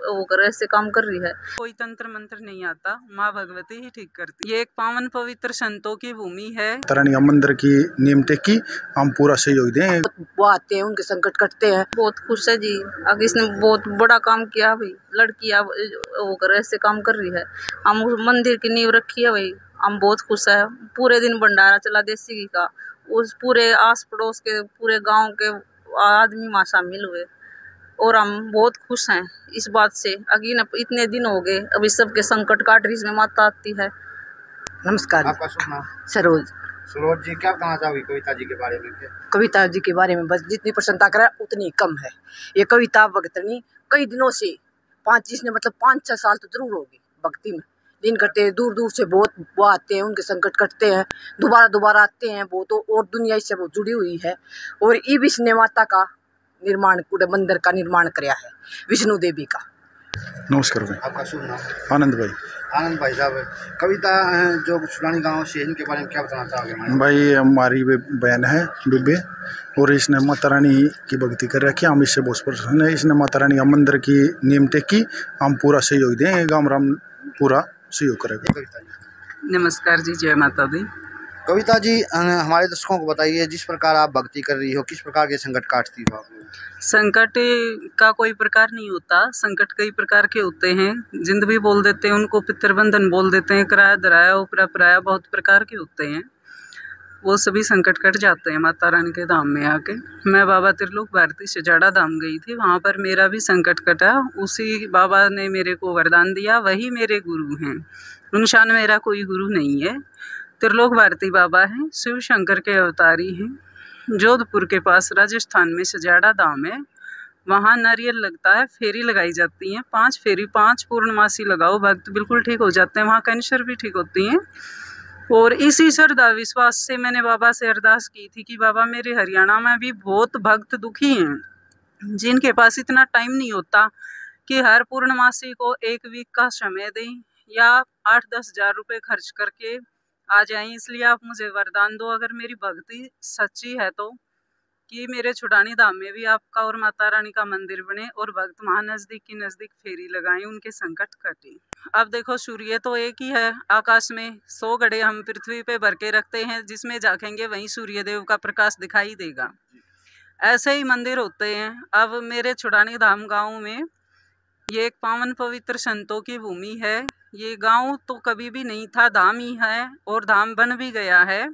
वो कर ऐसे काम कर रही है। कोई तंत्र मंत्र नहीं आता, माँ भगवती ही ठीक करती। ये एक पावन पवित्र संतों की भूमि है। तारानी मंदिर की नीम टेकी, हम पूरा सहयोग दें। वो आते हैं, उनके संकट कटते हैं। बहुत खुश है जी, आगे इसने बहुत बड़ा काम किया भाई। लड़की अब वो कर ऐसे काम कर रही है, हम मंदिर की नींव रखी है भाई। हम बहुत खुश है। पूरे दिन भंडारा चला देसी घी का, उस पूरे आस पड़ोस के पूरे गांव के आदमी वहाँ शामिल हुए और हम बहुत खुश हैं इस बात से। अगी न इतने दिन हो गए, अभी सबके संकट काट रही, इसमें माता आती है। नमस्कार। आपका शुभ नाम? सरोज। सरोज जी, क्या कहना चाहोगी कविता जी के बारे में? कविता जी के बारे में बस जितनी प्रशंसा करे उतनी कम है। ये कविता भक्तनी कई दिनों से 5-6 साल तो जरूर होगी भक्ति में। दिन कटे, दूर दूर से बहुत वो आते हैं, उनके संकट कटते हैं, दोबारा आते हैं वो तो। और दुनिया इससे बहुत जुड़ी हुई है। और ये विष्णु माता का निर्माण, पूरे मंदिर का निर्माण कराया है विष्णु देवी का। नमस्कार भाई। आपका शुभ नाम? आनंद भाई। आनंद भाई साहब, कविता जो छुड़ानी गांव से, इनके बारे में क्या बताना चाहोगे? भाई हमारी बहन है बेबे, और इसने माता रानी की भक्ति कर रखी है। हम इससे बहुत प्रसन्न है। इसने माता रानी मंदिर की नीम टेकी, हम पूरा सहयोग दें, गाँव राम पूरा सहयोग करेगा। नमस्कार जी, जय माता दी। कविता जी, हमारे दर्शकों को बताइए, जिस प्रकार आप भक्ति कर रही हो, किस प्रकार के संकट काटती हो आप? संकट का कोई प्रकार नहीं होता, संकट कई प्रकार के होते हैं। जिंद भी बोल देते हैं उनको, पितृबंधन बोल देते हैं, किराया दराया उपरा पराया, बहुत प्रकार के होते हैं। वो सभी संकट कट जाते हैं माता रानी के धाम में आके। मैं बाबा त्रिलोक भारती सजाड़ा धाम गई थी, वहाँ पर मेरा भी संकट कटा। उसी बाबा ने मेरे को वरदान दिया, वही मेरे गुरु हैं। इंसान मेरा कोई गुरु नहीं है। त्रिलोक भारती बाबा हैं, शिव शंकर के अवतारी हैं। जोधपुर के पास राजस्थान में सजाड़ा धाम है, वहाँ नारियल लगता है, फेरी लगाई जाती है। 5 फेरी 5 पूर्णमासी लगाओ, भक्त बिल्कुल ठीक हो जाते हैं। वहाँ कैंसर भी ठीक होती हैं। और इसी श्रद्धा विश्वास से मैंने बाबा से अरदास की थी कि बाबा, मेरे हरियाणा में भी बहुत भक्त दुखी हैं, जिनके पास इतना टाइम नहीं होता कि हर पूर्णमासी को 1 वीक का समय दें या 8-10 हज़ार रुपये खर्च करके आ जाएं। इसलिए आप मुझे वरदान दो, अगर मेरी भक्ति सच्ची है तो, कि मेरे छुड़ानी धाम में भी आपका और माता रानी का मंदिर बने और भक्त वहाँ नज़दीक की नज़दीक फेरी लगाएं, उनके संकट कटे। अब देखो, सूर्य तो एक ही है आकाश में। 100 घड़े हम पृथ्वी पे भर के रखते हैं, जिसमें झाँकेंगे वहीं सूर्य देव का प्रकाश दिखाई देगा। ऐसे ही मंदिर होते हैं। अब मेरे छुड़ानी धाम गाँव में ये एक पावन पवित्र संतों की भूमि है। ये गांव तो कभी भी नहीं था, धाम ही है और धाम बन भी गया है।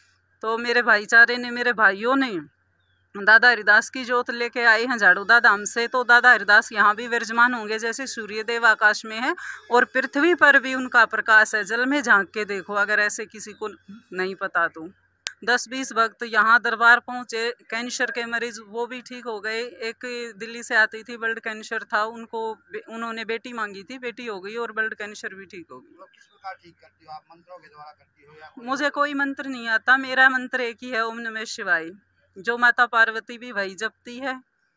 तो मेरे भाईचारे ने, मेरे भाइयों ने दादा हरिदास की जोत लेके आए हैं झाड़ूदा धाम से। तो दादा हरिदास यहाँ भी विराजमान होंगे, जैसे सूर्यदेव आकाश में है और पृथ्वी पर भी उनका प्रकाश है। जल में झांक के देखो, अगर ऐसे किसी को नहीं पता तो। 10-20 भक्त यहाँ दरबार पहुँचे, कैंसर के मरीज वो भी ठीक हो गए। एक दिल्ली से आती थी, ब्लड कैंसर था उनको, उन्होंने बेटी मांगी थी, बेटी हो गई और ब्लड कैंसर भी ठीक हो गई। तो किस प्रकार ठीक करती हो आप? मंत्रों के द्वारा करती हो या मुझे कोई मंत्र नहीं आता, मेरा मंत्र एक ही है, ओम नमः शिवाय, जो माता पार्वती भी वही जपती है।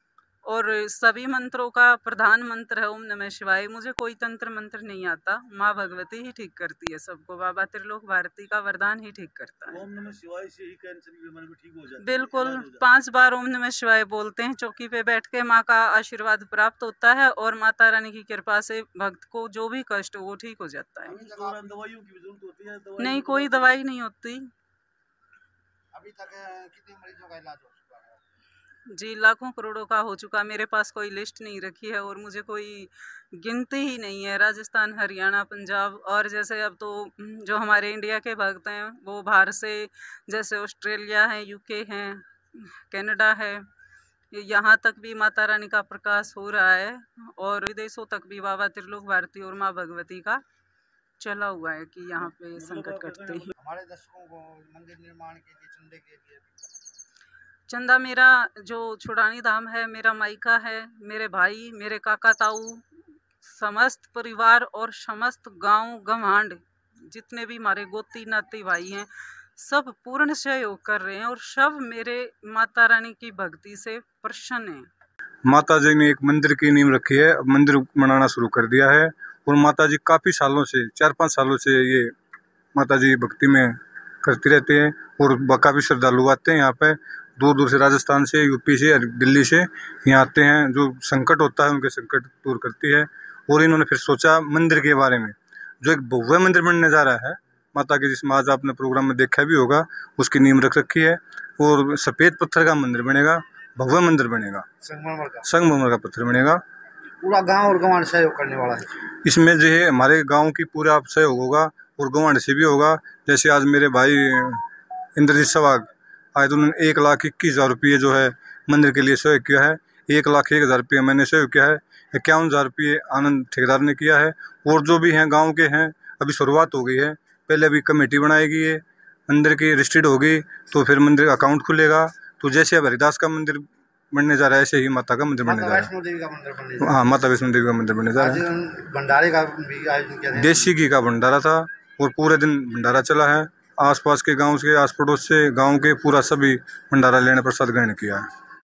और सभी मंत्रों का प्रधान मंत्र है ओम नमः शिवाय। मुझे कोई तंत्र मंत्र नहीं आता, माँ भगवती ही ठीक करती है सबको। बाबा त्रिलोक भारती का वरदान ही ठीक करता है। ओम नमः शिवाय से ही कैंसर की बीमारी भी ठीक हो जाती है। बिल्कुल, 5 बार ओम नमः शिवाय बोलते हैं, चौकी पे बैठ के माँ का आशीर्वाद प्राप्त होता है और माता रानी की कृपा से भक्त को जो भी कष्ट हो वो ठीक हो जाता है। दवाइयों की जरूरत होती है? नहीं, कोई दवाई नहीं होती। अभी तक कितने मरीजों का इलाज हो चुका है? जी, लाखों करोड़ों का हो चुका। मेरे पास कोई लिस्ट नहीं रखी है और मुझे कोई गिनती ही नहीं है। राजस्थान, हरियाणा, पंजाब, और जैसे अब तो जो हमारे इंडिया के भक्त हैं वो बाहर से, जैसे ऑस्ट्रेलिया है, यूके हैं, कनाडा है, यहाँ तक भी माता रानी का प्रकाश हो रहा है। और विदेशों तक भी बाबा त्रिलोक भारती और माँ भगवती का चला हुआ है कि यहाँ पे संकट कटते हैं। हमारे दर्शकों को मंदिर निर्माण के लिए चंदे के लिए चंदा, मेरा जो छुड़ानी धाम है मेरा मायका है। मेरे भाई, मेरे काका ताऊ, समस्त परिवार और समस्त गांव गंवांड, जितने भी हमारे गोती नाती भाई हैं, सब पूर्ण सहयोग कर रहे हैं और सब मेरे माता रानी की भक्ति से प्रसन्न हैं। माता जी ने एक मंदिर की नींव रखी है, अब मंदिर बनाना शुरू कर दिया है। और माता जी काफ़ी सालों से, 4-5 सालों से ये माता जी भक्ति में करती रहती हैं और काफ़ी श्रद्धालु आते हैं यहाँ पे। दूर दूर से, राजस्थान से, यूपी से, दिल्ली से यहाँ आते हैं। जो संकट होता है उनके संकट दूर करती है। और इन्होंने फिर सोचा मंदिर के बारे में, जो एक भव्य मंदिर बनने जा रहा है माता के, जिसमें आज आपने प्रोग्राम में देखा भी होगा, उसकी नींव रख रखी है। और सफ़ेद पत्थर का मंदिर बनेगा, भव्य मंदिर बनेगा, संगमरमर का पत्थर बनेगा। पूरा गांव और गंवार सहयोग करने वाला है इसमें जो है हमारे गांव की पूरा सहयोग होगा और गंवार से भी होगा। जैसे आज मेरे भाई इंद्रजीत सहवाग आए तो उन्होंने 1,21,000 रुपये जो है मंदिर के लिए सहयोग किया है। 1,01,000 रुपये मैंने सहयोग किया है। 51,000 रुपये आनंद ठेकेदार ने किया है। और जो भी हैं गाँव के हैं, अभी शुरुआत हो गई है। पहले अभी कमेटी बनाएगी, है मंदिर की रजिस्ट्रीड होगी तो फिर मंदिर का अकाउंट खुलेगा। तो जैसे अब हरिदास का मंदिर बनने जा रहा है, ऐसे ही माता का मंदिर बनने जा रहा है। हाँ, माता वैष्णो देवी का मंदिर बनने जा रहा है। भंडारे का भी आयोजन किया, देसी घी का भंडारा था और पूरे दिन भंडारा चला है। आसपास के गांव के, आस पड़ोस से गांव के पूरा सभी भंडारा लेने प्रसाद ग्रहण किया है।